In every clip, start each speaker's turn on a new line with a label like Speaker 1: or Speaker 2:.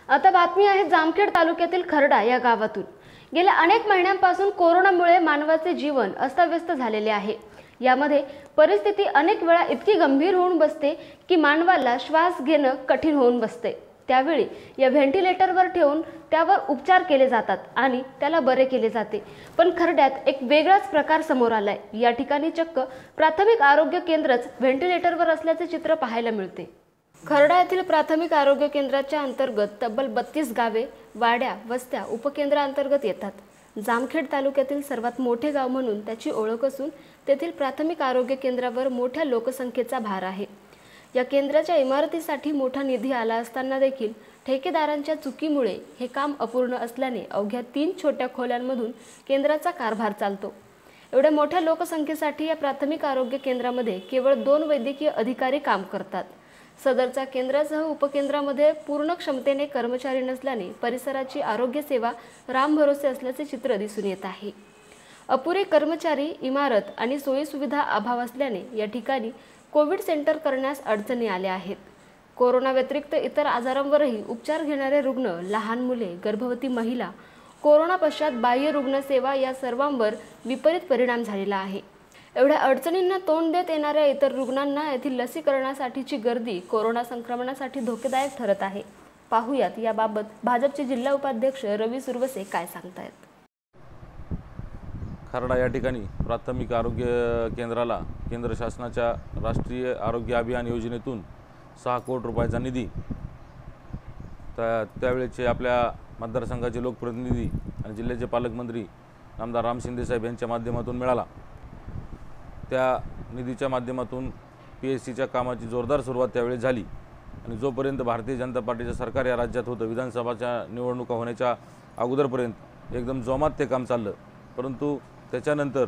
Speaker 1: आता बातमी आहे जामखेड तालुक्यातील खरडा या गावातून। गेल्या अनेक महिन्यांपासून कोरोनामुळे मानवाचे जीवन अस्ताव्यस्त झालेले आहे। यामध्ये परिस्थिती अनेक वेळा इतकी गंभीर होऊन बसते की मानवाला श्वास घेणं कठीण होऊन बसते। त्यावेळी या व्हेंटिलेटरवर ठेवून त्यावर उपचार केले जातात आणि त्याला बरे केले जाते। पण खरड्यात एक वेगळाच प्रकार समोर आलाय। या ठिकाणी चक्क प्राथमिक आरोग्य केंद्रच व्हेंटिलेटरवर असल्याचे चित्र पाहायला मिळते। खरडा येथील प्राथमिक आरोग्य केंद्राच्या अंतर्गत तब्बल 32 गावे, वाड्या, वस्त्या उपकेंद्रांतर्गत येतात। जामखेड तालुक्यातील सर्वात मोठे गाव म्हणून त्याची ओळख असून तेथील प्राथमिक आरोग्य केंद्रावर मोठ्या लोकसंख्येचा भार आहे। या केंद्राच्या इमारतीसाठी मोठा निधी आला असताना देखील ठेकेदारांच्या चुकीमुळे हे काम अपूर्ण असल्याने अवघ्या 3 छोट्या खोल्यांमधून केंद्राचा कारभार चालतो। एवढ्या मोठ्या लोकसंख्येसाठी या प्राथमिक आरोग्य केंद्रामध्ये केवळ 2 वैद्यकीय अधिकारी काम करतात। सदरच्या केंद्रासह उपकेंद्रामध्ये पूर्ण क्षमतेने कर्मचारी नसल्याने परिसराची आरोग्य सेवा रामभरोसे असल्याचे चित्र दिसून येत आहे। अपुरे कर्मचारी, इमारत आणि सोयी सुविधा अभाव असल्याने या ठिकाणी कोविड सेंटर करण्यास अडचणी आल्या आहेत। कोरोना व्यतिरिक्त इतर आजारांवरही उपचार घेणारे रुग्ण, लहान मुले, गर्भवती महिला, कोरोना पश्चात बाह्य रुग्णसेवा या सर्वांवर विपरीत परिणाम झालेला आहे। एवढ्या अडचणींना तोंड देत येणाऱ्या इतर रुग्णांना येथील लसीकरणासाठीची गर्दी कोरोना संक्रमणासाठी धोकेदायक ठरत आहे। पाहुयात याबाबत भाजपचे जिल्हा उपाध्यक्ष रवी सुरवसे काय सांगतायत।
Speaker 2: खरडा या ठिकाणी प्राथमिक आरोग्य केंद्राला केंद्र शासनाच्या राष्ट्रीय आरोग्य अभियान योजनेतून 6 कोटी रुपयाचा निधी त्यावेळेचे आपल्या मतदारसंघाचे लोकप्रतिनिधी आणि जिल्ह्याचे पालकमंत्री आमदार राम शिंदे साहेब यांच्या माध्यमातून मिळाला। त्या निधीच्या माध्यमातून PSCच्या कामाची जोरदार सुरुवात त्यावेळी झाली आणि जोपर्यंत भारतीय जनता पार्टीचं सरकार या राज्यात होतं, विधानसभाच्या निवडणुका होण्याच्या अगोदरपर्यंत एकदम जोमात ते काम चाललं। परंतु त्याच्यानंतर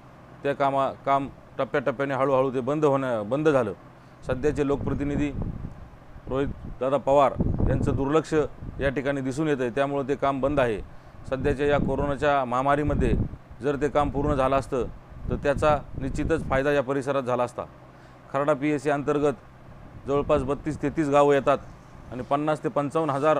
Speaker 2: ते काम टप्प्याटप्प्याने हळूहळू ते बंद झालं। सध्याचे लोकप्रतिनिधी रोहितदादा पवार यांचं दुर्लक्ष या ठिकाणी दिसून येतं, त्यामुळे ते काम बंद आहे। सध्याच्या या कोरोनाच्या महामारीमध्ये जर ते काम पूर्ण झालं असतं तर त्याचा निश्चितच फायदा या परिसरात झाला असता। खरडा PSC अंतर्गत जवळपास 32-33 गावं येतात आणि 50 ते 55 हजार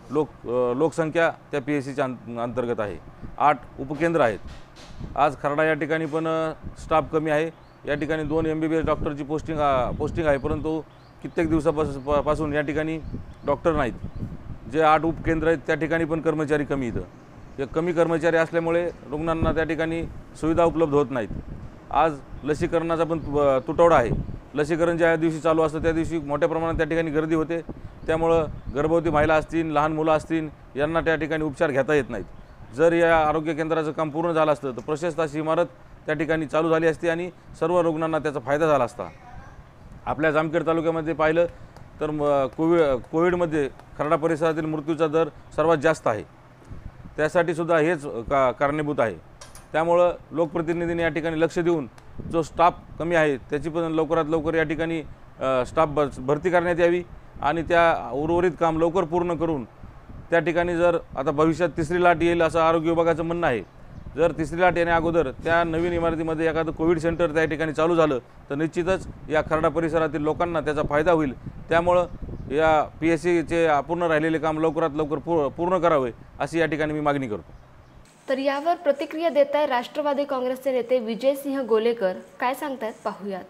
Speaker 2: लोकसंख्या त्या PSCच्या अंतर्गत आहे। 8 उपकेंद्र आहेत। आज खरडा या ठिकाणी पण स्टाफ कमी आहे। या ठिकाणी 2 MBBS डॉक्टरची पोस्टिंग आहे, परंतु कित्येक दिवसापासून या ठिकाणी डॉक्टर नाहीत। जे 8 उपकेंद्र आहेत त्या ठिकाणी पण कर्मचारी कमी इथं। हे कमी कर्मचारी असल्यामुळे रुग्णांना त्या ठिकाणी सुविधा उपलब्ध होत नाहीत। आज लसीकरणाचा पण तुटवडा आहे। लसीकरण ज्या दिवशी चालू असतं त्या दिवशी मोठ्या प्रमाणात त्या ठिकाणी गर्दी होते, त्यामुळं गर्भवती महिला असतील, लहान मुलं असतील यांना त्या ठिकाणी उपचार घेता येत नाहीत। जर या आरोग्य केंद्राचं काम पूर्ण झालं असतं तर प्रशस्त अशी इमारत त्या ठिकाणी चालू झाली असती आणि सर्व रुग्णांना त्याचा फायदा झाला असता। आपल्या जामखेड तालुक्यामध्ये पाहिलं तर कोविडमध्ये खरडा परिसरातील मृत्यूचा दर सर्वात जास्त आहे। त्यासाठी सुद्धा हेच कारणीभूत आहे। त्यामुळं लोकप्रतिनिधींनी या ठिकाणी लक्ष देऊन जो स्टाफ कमी आहे त्याची पण लवकरात लवकर या ठिकाणी स्टाफ भरती करण्यात यावी आणि त्या उर्वरित काम लवकर पूर्ण करून त्या ठिकाणी जर आता भविष्यात 3री लाट येईल असं आरोग्य विभागाचं म्हणणं आहे। जर 3री लाट येण्या अगोदर त्या नवीन इमारतीमध्ये एखादं कोविड सेंटर त्या ठिकाणी चालू झालं तर निश्चितच या खरडा परिसरातील लोकांना त्याचा फायदा होईल। त्यामुळं या PSCचे अपूर्ण राहिलेले काम लवकरात लवकर पूर्ण करावे अशी या ठिकाणी मी मागणी करतो।
Speaker 1: तर यावर प्रतिक्रिया देत आहे राष्ट्रवादी काँग्रेसचे नेते विजयसिंह गोलेकर काय सांगतायत पाहुयात।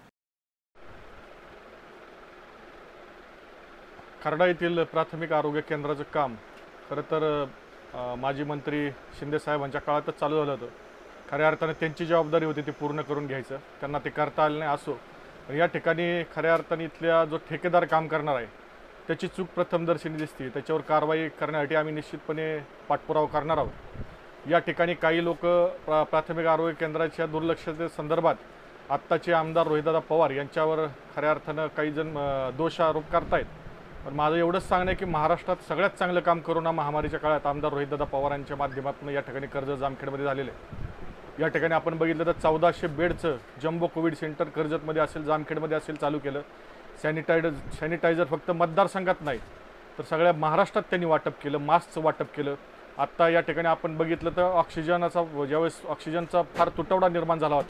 Speaker 3: खरडा येथील प्राथमिक आरोग्य केंद्राचं काम खरं तर माजी मंत्री शिंदे साहेबांच्या काळातच चालू झालं होतं। खऱ्या अर्थाने त्यांची जबाबदारी होती ती पूर्ण करून घ्यायचं, त्यांना ते करता आलं नाही असो। या ठिकाणी खऱ्या अर्थाने इथल्या जो ठेकेदार काम करणार आहे त्याची चूक प्रथमदर्शनी दिसते। त्याच्यावर कारवाई करण्यासाठी आम्ही निश्चितपणे पाठपुरावा करणार आहोत। या ठिकाणी काही लोक प्राथमिक आरोग्य केंद्राच्या दुर्लक्षते संदर्भात आत्ताचे आमदार रोहितदादा पवार यांच्यावर खऱ्या अर्थानं काही जण दोषारोप करतायत। पण माझं एवढंच सांगणं आहे की महाराष्ट्रात सगळ्यात चांगलं काम कोरोना महामारीच्या काळात आमदार रोहितदादा पवारांच्या माध्यमातून या ठिकाणी कर्जत जामखेडमध्ये झालेलं आहे। या ठिकाणी आपण बघितलं तर 1400 बेडचं जम्बो कोविड सेंटर कर्जतमध्ये असेल, जामखेडमध्ये असेल चालू केलं। सॅनिटायझर फक्त मतदारसंघात नाही तर सगळ्या महाराष्ट्रात त्यांनी वाटप केलं, मास्कचं वाटप केलं। आत्ता या ठिकाणी आपण बघितलं तर ज्यावेळेस ऑक्सिजनचा फार तुटवडा निर्माण झाला होता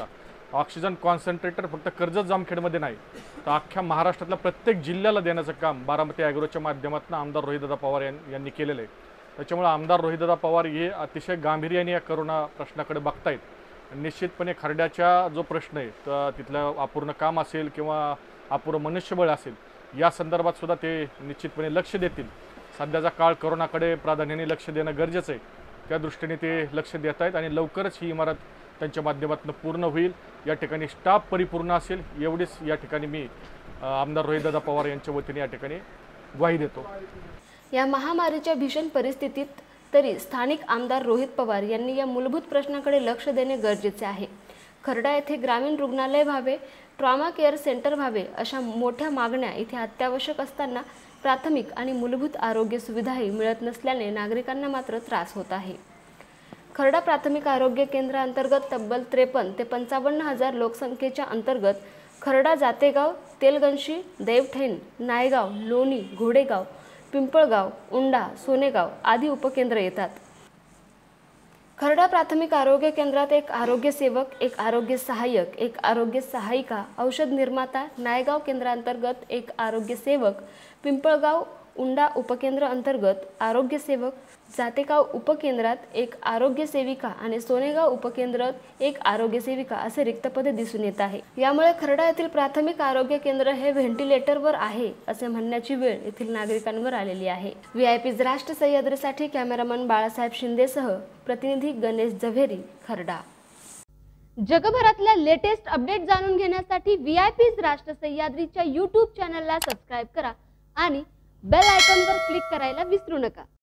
Speaker 3: ऑक्सिजन कॉन्सन्ट्रेटर फक्त कर्जत जामखेडमध्ये नाही तर अख्ख्या महाराष्ट्रातल्या प्रत्येक जिल्ह्याला देण्याचं काम बारामती ॲग्रोच्या माध्यमातून आमदार रोहितदादा पवार यांनी केलेलं आहे। त्याच्यामुळे आमदार रोहितदादा पवार हे अतिशय गांभीर्याने या करोना प्रश्नाकडे बघतायत। निश्चितपणे खर्ड्याचा जो प्रश्न आहे तर तिथलं अपूर्ण काम असेल किंवा अपुरं मनुष्यबळ असेल या संदर्भात सुद्धा ते निश्चितपणे लक्ष देतील। सध्याचा काळ करोनाकडे प्राधान्याने लक्ष देणं गरजेचं आहे, त्या दृष्टीने ते लक्ष देत आहेत आणि लवकरच ही इमारत त्यांच्या माध्यमातून पूर्ण होईल। या ठिकाणी स्टाफ परिपूर्ण असेल एवढीच या ठिकाणी मी आमदार रोहितदादा पवार यांच्या वतीने या ठिकाणी ग्वाही देतो।
Speaker 1: या महामारीच्या भीषण परिस्थितीत तरी स्थानिक आमदार रोहित पवार यांनी या मूलभूत प्रश्नाकडे लक्ष देणे गरजेचे आहे। खर्डा येथे ग्रामीण रुग्णालय व्हावे, ट्रॉमा केअर सेंटर व्हावे अशा मोठ्या मागण्या इथे अत्यावश्यक असताना प्राथमिक आणि मूलभूत आरोग्य सुविधाही मिळत नसल्याने नागरिकांना मात्र त्रास होत आहे। खर्डा प्राथमिक आरोग्य केंद्राअंतर्गत तब्बल 53 ते 55 हजार लोकसंख्येच्या अंतर्गत खर्डा, जातेगाव, तेलगंशी, देवठैन, नायगाव, लोणी, घोडेगाव, पिंपळगाव, उंडा, सोनेगाव आदी उपकेंद्र येतात। खर्डा प्राथमिक आरोग्य केंद्रात एक आरोग्य सेवक, एक आरोग्य सहाय्यक, एक आरोग्य सहायिका, औषध निर्माता, नायगाव केंद्रांतर्गत एक आरोग्य सेवक, पिंपळगाव उंडा उपकेंद्र अंतर्गत आरोग्य सेवक, जातेगाव उपकेंद्रात एक आरोग्य सेविका आणि सोनेगाव उपकेंद्रात एक आरोग्य सेविका असे रिक्त पदे दिसून येत आहे। यामुळे खर्डा येथील प्राथमिक आरोग्य केंद्र हे व्हेंटिलेटरवर आहे असे म्हणण्याची वेळ येथील नागरिकांवर आलेली आहे। VIP राष्ट्र सह्याद्रीसाठी कॅमेरामन बाळासाहेब शिंदेसह प्रतिनिधी गणेश झवेरी, खर्डा। जगभरातल्या लेटेस्ट अपडेट जाणून घेण्यासाठी VIP राष्ट्र सह्याद्रीच्या YouTube चॅनलला सबस्क्राइब करा आणि बेल आयकॉनवर क्लिक करायला विसरू नका।